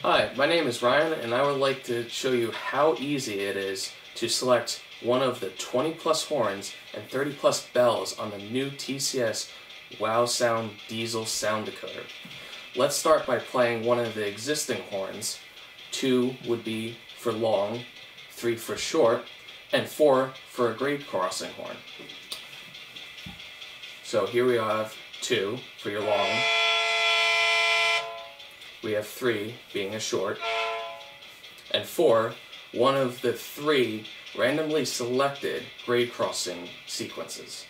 Hi, my name is Ryan, and I would like to show you how easy it is to select one of the 20 plus horns and 30 plus bells on the new TCS WowSound Diesel sound decoder. Let's start by playing one of the existing horns. 2 would be for long, 3 for short, and 4 for a grade crossing horn. So here we have 2 for your long. We have 3 being a short, and 4, one of the 3 randomly selected grade crossing sequences.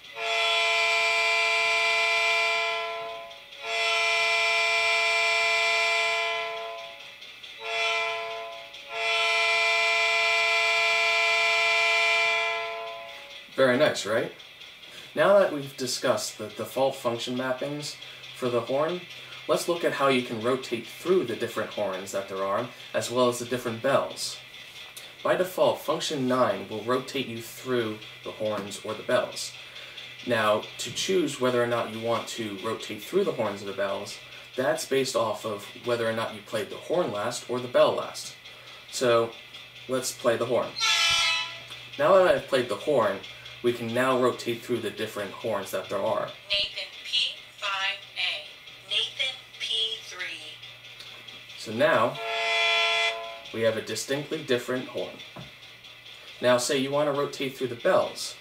Very nice, right? Now that we've discussed the default function mappings for the horn, let's look at how you can rotate through the different horns that there are, as well as the different bells. By default, function 9 will rotate you through the horns or the bells. Now, to choose whether or not you want to rotate through the horns or the bells, that's based off of whether or not you played the horn last or the bell last. So, let's play the horn. Now that I've played the horn, we can now rotate through the different horns that there are. Nathan P5A, Nathan P3. So now, we have a distinctly different horn. Now say you want to rotate through the bells.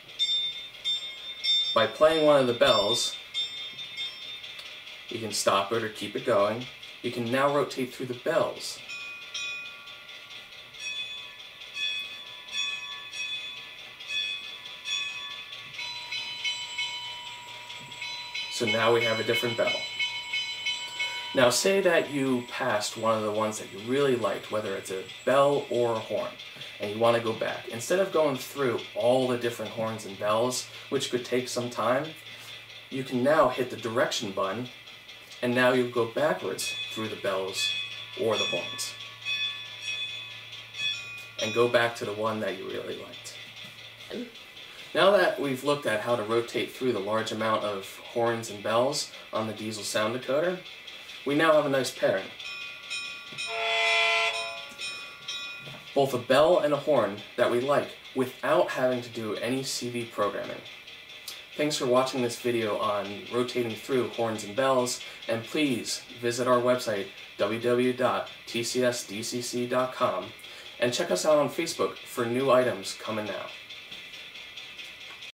By playing one of the bells, you can stop it or keep it going. You can now rotate through the bells. So now we have a different bell. Now say that you passed one of the ones that you really liked, whether it's a bell or a horn, and you want to go back. Instead of going through all the different horns and bells, which could take some time, you can now hit the direction button, and now you go backwards through the bells or the horns, and go back to the one that you really liked. Now that we've looked at how to rotate through the large amount of horns and bells on the Diesel sound decoder, we now have a nice pairing. Both a bell and a horn that we like without having to do any CV programming. Thanks for watching this video on rotating through horns and bells, and please visit our website www.tcsdcc.com and check us out on Facebook for new items coming now.